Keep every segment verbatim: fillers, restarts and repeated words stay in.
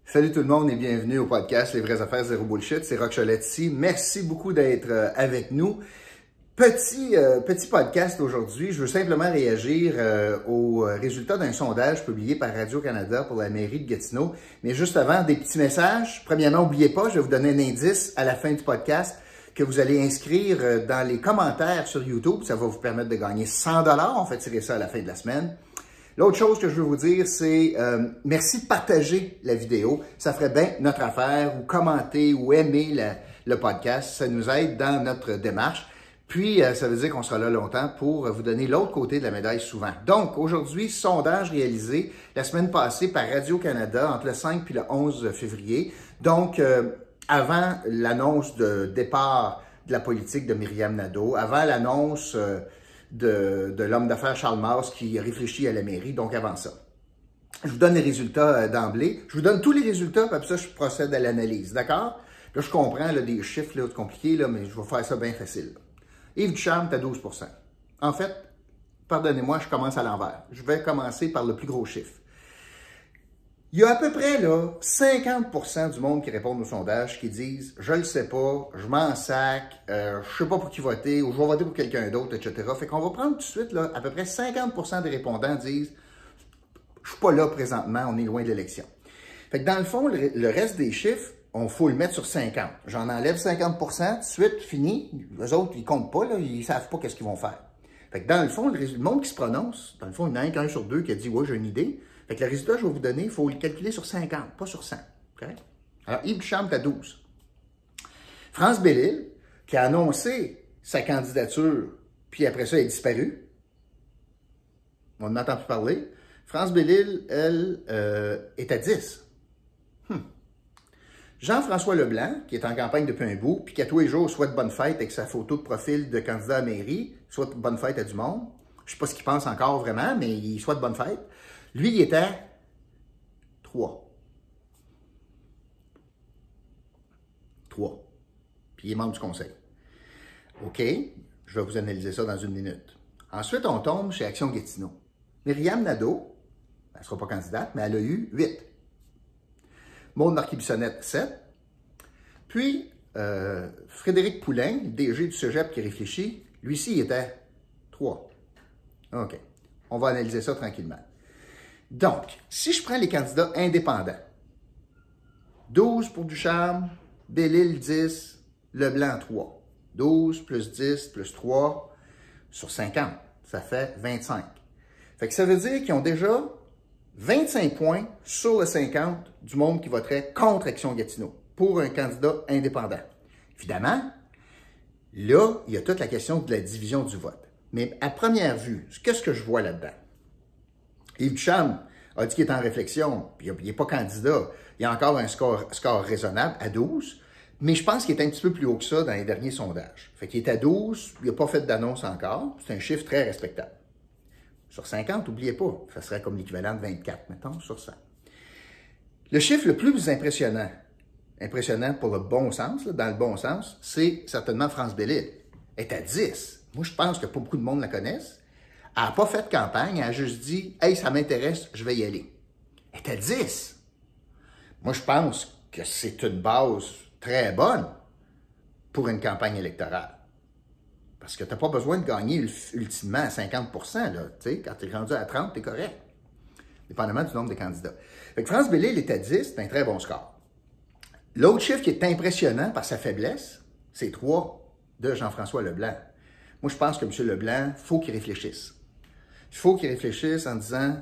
Salut tout le monde et bienvenue au podcast Les vraies affaires zéro bullshit. C'est Roch Cholette ici. Merci beaucoup d'être euh, avec nous. Petit, euh, petit podcast aujourd'hui. Je veux simplement réagir euh, aux résultats d'un sondage publié par Radio-Canada pour la mairie de Gatineau. Mais juste avant, des petits messages. Premièrement, n'oubliez pas, je vais vous donner un indice à la fin du podcast que vous allez inscrire dans les commentaires sur YouTube. Ça va vous permettre de gagner cent dollars. On fait tirer ça à la fin de la semaine. L'autre chose que je veux vous dire, c'est euh, merci de partager la vidéo. Ça ferait bien notre affaire, ou commenter, ou aimer la, le podcast. Ça nous aide dans notre démarche. Puis, euh, ça veut dire qu'on sera là longtemps pour vous donner l'autre côté de la médaille souvent. Donc, aujourd'hui, sondage réalisé la semaine passée par Radio-Canada entre le cinq et le onze février. Donc, euh, avant l'annonce de départ de la politique de Myriam Nadeau, avant l'annonce... Euh, de, de l'homme d'affaires Charles Mars qui réfléchit à la mairie, donc avant ça. Je vous donne les résultats d'emblée. Je vous donne tous les résultats, puis après ça, je procède à l'analyse, d'accord? Là, je comprends là, des chiffres là, compliqués, là, mais je vais faire ça bien facile. Là. Yves Ducharme, t'as douze pour cent. En fait, pardonnez-moi, je commence à l'envers. Je vais commencer par le plus gros chiffre. Il y a à peu près là, cinquante pour cent du monde qui répondent au sondage qui disent « Je le sais pas, je m'en sac, euh, je sais pas pour qui voter, ou je vais voter pour quelqu'un d'autre, et cetera » Fait qu'on va prendre tout de suite, là, à peu près cinquante pour cent des répondants disent « Je suis pas là présentement, on est loin de l'élection. » Fait que dans le fond, le, le reste des chiffres, on faut le mettre sur cinquante. J'en enlève cinquante pour cent, tout de suite, fini. Les autres, ils comptent pas, là, ils savent pas qu'est-ce qu'ils vont faire. Fait que dans le fond, le, le monde qui se prononce, dans le fond, il y en a qu'un sur deux qui a dit « Ouais, j'ai une idée ». Fait que le résultat que je vais vous donner, il faut le calculer sur cinquante, pas sur cent. Okay? Alors, Yves Ducharme, t'as douze. France Bellil, qui a annoncé sa candidature, puis après ça, elle est disparue. On n'entend plus parler. France Bellil, elle, euh, est à dix. Hmm. Jean-François Leblanc, qui est en campagne depuis un bout, puis qui à tous les jours souhaite bonne fête avec sa photo de profil de candidat à mairie, souhaite bonne fête à du monde. Je ne sais pas ce qu'il pense encore vraiment, mais il souhaite bonne fête. Lui, il était trois. trois. Puis il est membre du conseil. OK, je vais vous analyser ça dans une minute. Ensuite, on tombe chez Action Gatineau. Myriam Nadeau, elle ne sera pas candidate, mais elle a eu huit. Maude Marquis-Bissonnette, sept. Puis, euh, Frédéric Poulain, le D G du Cégep qui réfléchit, lui-ci, il était trois. OK, on va analyser ça tranquillement. Donc, si je prends les candidats indépendants, douze pour Ducharme, Bellil dix, Leblanc trois. douze plus dix plus trois sur cinquante, ça fait vingt-cinq. Fait que ça veut dire qu'ils ont déjà vingt-cinq points sur le cinquante du monde qui voterait contre Action Gatineau pour un candidat indépendant. Évidemment, là, il y a toute la question de la division du vote. Mais à première vue, qu'est-ce que je vois là-dedans? Yves Ducharme a dit qu'il est en réflexion, puis il n'est pas candidat. Il y a encore un score, score raisonnable à douze, mais je pense qu'il est un petit peu plus haut que ça dans les derniers sondages. Fait qu'il est à douze, il n'a pas fait d'annonce encore. C'est un chiffre très respectable. Sur cinquante, n'oubliez pas, ça serait comme l'équivalent de vingt-quatre, mettons, sur cent. Le chiffre le plus impressionnant, impressionnant pour le bon sens, là, dans le bon sens, c'est certainement France Bellil. Elle est à dix. Moi, je pense que pas beaucoup de monde la connaissent. Elle n'a pas fait de campagne, elle a juste dit « Hey, ça m'intéresse, je vais y aller ». Elle est à dix. Moi, je pense que c'est une base très bonne pour une campagne électorale. Parce que tu n'as pas besoin de gagner ultimement à cinquante pour cent. Là. Quand tu es rendu à trente, tu es correct. Dépendamment du nombre de candidats. Fait que France Bellil est à dix, c'est un très bon score. L'autre chiffre qui est impressionnant par sa faiblesse, c'est trois de Jean-François Leblanc. Moi, je pense que M. Leblanc, il faut qu'il réfléchisse. Il faut qu'il réfléchisse en disant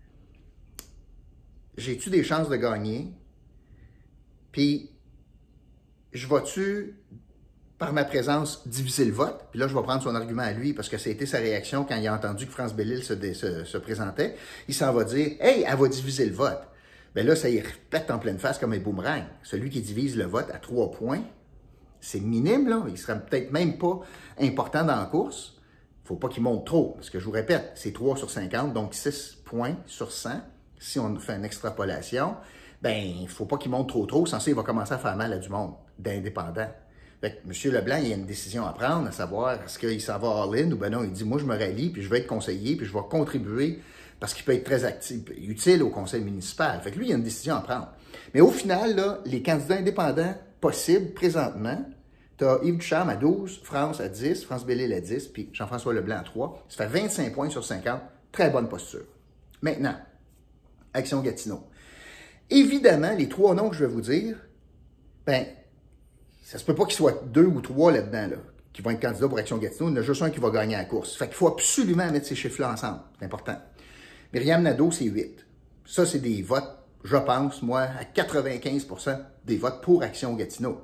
« J'ai-tu des chances de gagner? Puis, je vais-tu, par ma présence, diviser le vote? » Puis là, je vais prendre son argument à lui, parce que ça a été sa réaction quand il a entendu que France Bellil se, se, se présentait. Il s'en va dire « Hey, elle va diviser le vote. » Bien là, ça y répète en pleine face comme un boomerang. Celui qui divise le vote à trois points, c'est minime, là. Il ne serait peut-être même pas important dans la course. Il ne faut pas qu'il monte trop, parce que je vous répète, c'est trois sur cinquante, donc six points sur cent. Si on fait une extrapolation, ben il ne faut pas qu'il monte trop trop, sans ça, il va commencer à faire mal à du monde, d'indépendants. Fait que M. Leblanc, il y a une décision à prendre, à savoir, est-ce qu'il s'en va all-in ou ben non, il dit, moi, je me rallie, puis je vais être conseiller, puis je vais contribuer parce qu'il peut être très actif, utile au conseil municipal. Fait que lui, il y a une décision à prendre. Mais au final, là, les candidats indépendants possibles présentement, tu as Yves Ducharme à douze, France à dix, France Bellil à dix, puis Jean-François Leblanc à trois. Ça fait vingt-cinq points sur cinquante. Très bonne posture. Maintenant, Action Gatineau. Évidemment, les trois noms que je vais vous dire, ben, ça se peut pas qu'il soit deux ou trois là-dedans, là, qui vont être candidats pour Action Gatineau. Il y en a juste un qui va gagner la course. Fait qu'il faut absolument mettre ces chiffres-là ensemble. C'est important. Myriam Nadeau, c'est huit. Ça, c'est des votes, je pense, moi, à quatre-vingt-quinze pour cent des votes pour Action Gatineau.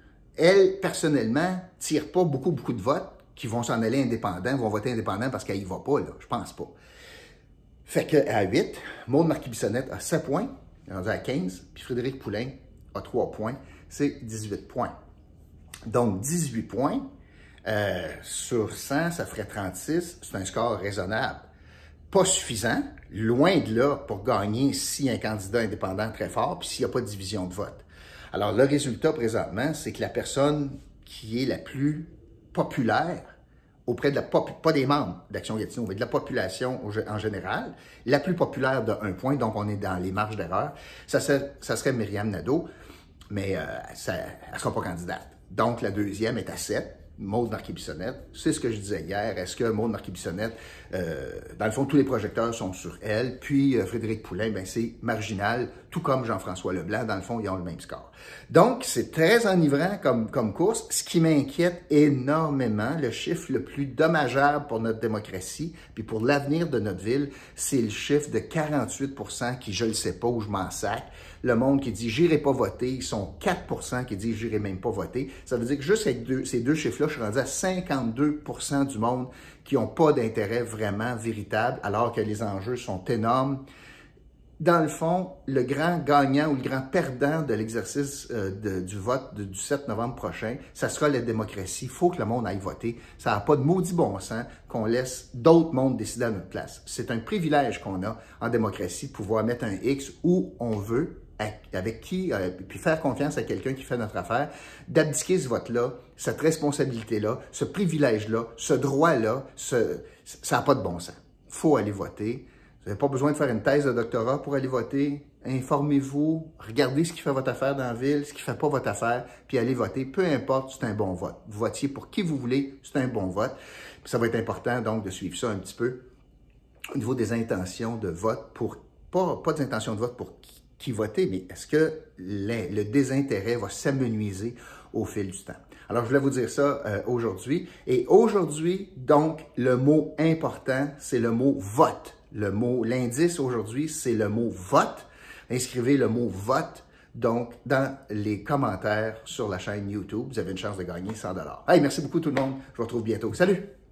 Elle, personnellement, tire pas beaucoup, beaucoup de votes qui vont s'en aller indépendants, vont voter indépendant parce qu'elle y va pas, là. Je pense pas. Fait qu'à huit, Maude Marquis-Bissonnette a sept points, elle est rendue à quinze, puis Frédéric Poulain a trois points, c'est dix-huit points. Donc, dix-huit points euh, sur cent, ça ferait trente-six, c'est un score raisonnable. Pas suffisant, loin de là pour gagner si un candidat indépendant très fort, puis s'il n'y a pas de division de vote. Alors, le résultat présentement, c'est que la personne qui est la plus populaire auprès de la pop pas des membres d'Action Gatineau, mais de la population en général, la plus populaire de un point, donc on est dans les marges d'erreur, ça serait, ça serait Myriam Nadeau, mais euh, ça, elle ne sera pas candidate. Donc, la deuxième est à sept. Maude Marquis-Bissonnette, c'est ce que je disais hier. Est-ce que Maude Marquis-Bissonnette, euh, dans le fond, tous les projecteurs sont sur elle, puis euh, Frédéric Poulain, ben c'est marginal, tout comme Jean-François Leblanc, dans le fond, ils ont le même score. Donc, c'est très enivrant comme, comme course, ce qui m'inquiète énormément, le chiffre le plus dommageable pour notre démocratie, puis pour l'avenir de notre ville, c'est le chiffre de quarante-huit pour cent qui, je le sais pas, où je m'en sac. Le monde qui dit « j'irai pas voter », ils sont quatre pour cent qui disent « j'irai même pas voter ». Ça veut dire que juste avec deux, ces deux chiffres-là, je suis rendu à cinquante-deux pour cent du monde qui n'ont pas d'intérêt vraiment véritable, alors que les enjeux sont énormes. Dans le fond, le grand gagnant ou le grand perdant de l'exercice euh, de, du vote de, du sept novembre prochain, ça sera la démocratie. Il faut que le monde aille voter. Ça n'a pas de maudit bon sens qu'on laisse d'autres mondes décider à notre place. C'est un privilège qu'on a en démocratie de pouvoir mettre un X où on veut, avec qui, euh, puis faire confiance à quelqu'un qui fait notre affaire, d'abdiquer ce vote-là, cette responsabilité-là, ce privilège-là, ce droit-là, ce, ça n'a pas de bon sens. Il faut aller voter. Vous n'avez pas besoin de faire une thèse de doctorat pour aller voter. Informez-vous, regardez ce qui fait votre affaire dans la ville, ce qui ne fait pas votre affaire, puis allez voter. Peu importe, c'est un bon vote. Vous votiez pour qui vous voulez, c'est un bon vote. Puis ça va être important, donc, de suivre ça un petit peu au niveau des intentions de vote pour, pas, pas des intentions de vote pour qui, qui voter, mais est-ce que le, le désintérêt va s'amenuiser au fil du temps? Alors, je voulais vous dire ça euh, aujourd'hui. Et aujourd'hui, donc, le mot important, c'est le mot vote. Le mot, l'indice aujourd'hui, c'est le mot vote. Inscrivez le mot vote, donc, dans les commentaires sur la chaîne YouTube. Vous avez une chance de gagner cent dollars. Hey, merci beaucoup tout le monde. Je vous retrouve bientôt. Salut!